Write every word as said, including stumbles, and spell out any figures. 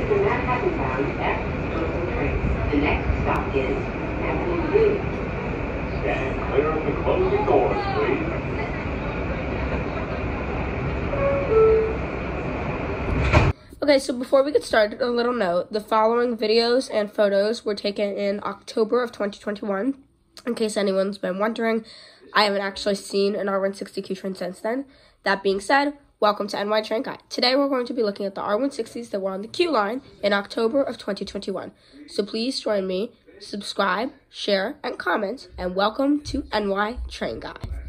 to Manhattan-bound F local trains. The next stop is Avenue B. Stand clear of the closing doors, please. Okay, so before we get started, a little note. The following videos and photos were taken in October of twenty twenty-one. In case anyone's been wondering, I haven't actually seen an R one sixty Q train since then. That being said, welcome to N Y Train Guide. Today we're going to be looking at the R one sixties that were on the Q line in October of twenty twenty-one. So please join me, subscribe, share, and comment, and welcome to N Y Train Guide.